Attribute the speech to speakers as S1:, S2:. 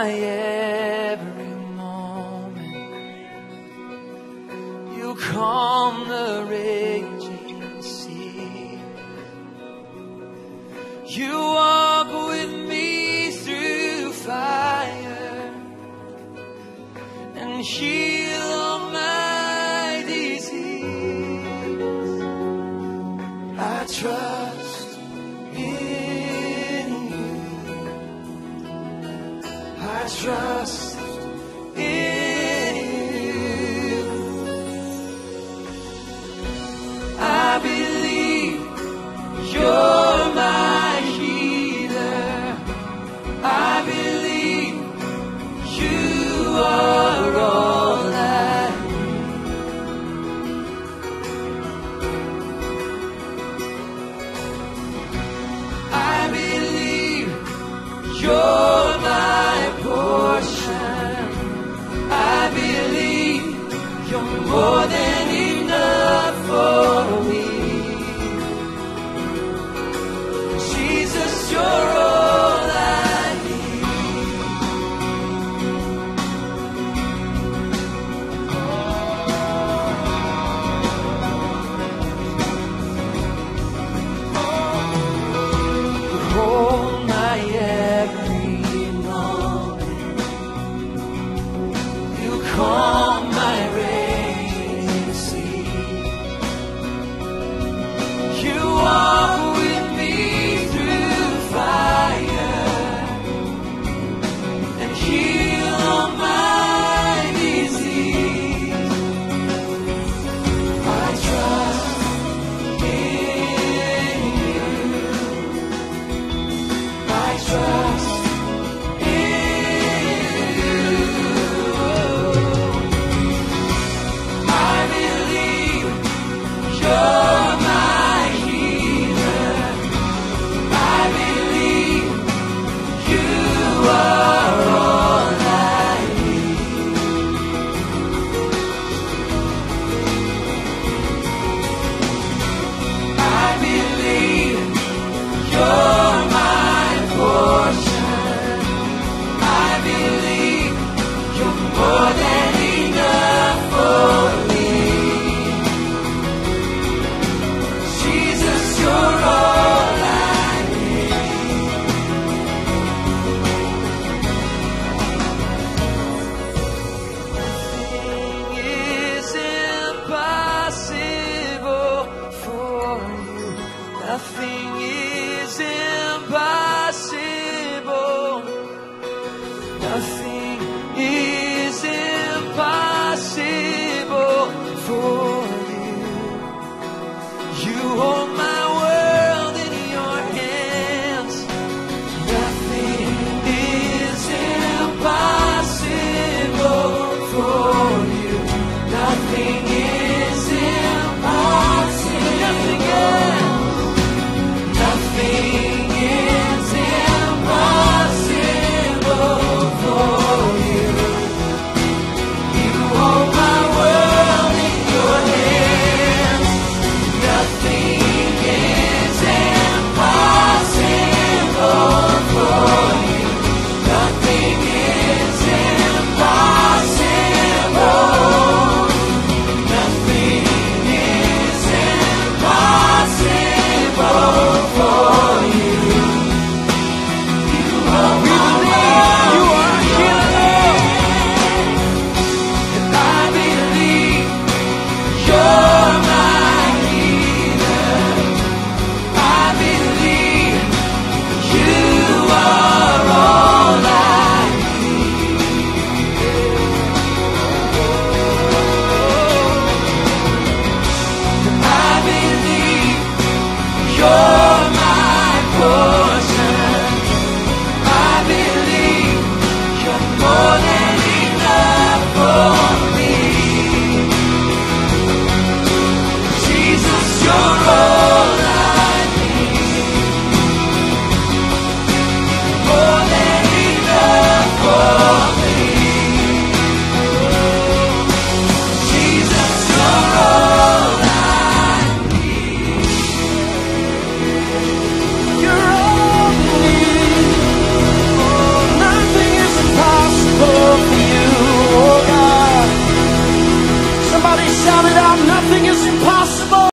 S1: my every moment. You calm the raging sea. You walk with me through fire and heal all my disease. I trust in you. I trust in you. I believe you're my healer. I believe you are all I need. I believe you're my portion. I believe you're more than enough for me. Jesus, you're all I need. Hold my every moment. You calm my raging sea. You walk with me through fire and heal all my disease. I trust in you. I trust in you. I believe you're my healer. I believe you are all I need. I believe you're my portion. I believe you're more than enough for me. Jesus, you're all I need. Nothing is impossible for you. Nothing is impossible. Nothing is impossible for you. You hold my world in your hands. Nothing is impossible for you. Nothing is impossible. Nothing is. Nothing is impossible for Shout it out, nothing is impossible.